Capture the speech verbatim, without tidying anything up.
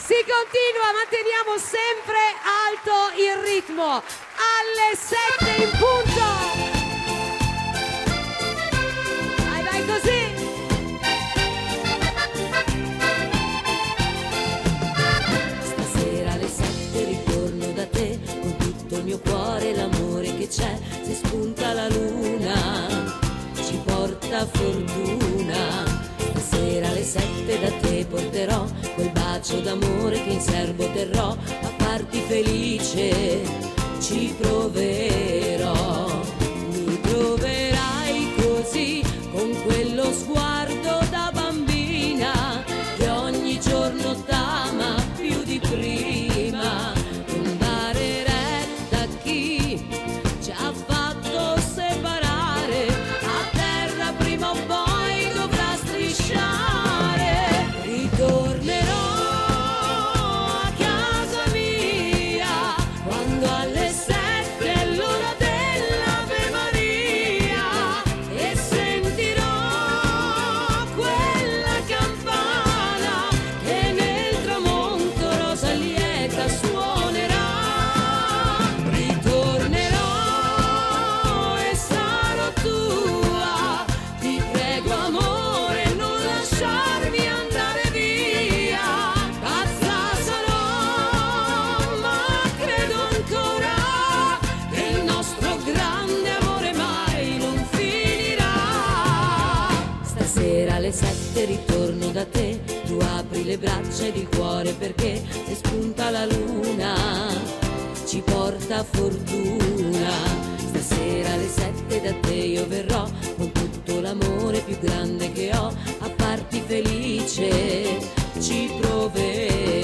Si continua, manteniamo sempre alto il ritmo. Alle sette in punto. Vai, vai così. Stasera alle sette ritorno da te con tutto il mio cuore, l'amore che c'è. Se spunta la luna ci porta fortuna. Stasera alle sette da te porterò quel bacio d'amore che in serbo terrò. A farti felice ci proverò. Mi troverai così con quello sguardo da bambina che ogni giorno t'ama più di prima. Non dare retta a chi ci ha fatto separare, a terra prima o poi dovrà strisciare. Ritornerò a casa mia quando alle sette è l'ora dell'Ave Maria e sentirò quella campana che nel tramonto rosa lieta suonerà. Ritornerò e sarò tua, ti prego amore non lasciarmi andare via. Pazza sarò ma credo ancora che il nostro grande amore mai non finirà. Stasera alle sette ritorno da te, tu apri le braccia ed il cuore perché se spunta la luna ci porta fortuna. Stasera alle sette da te io verrò con tutto l'amore più grande che ho, a farti felice ci proverò.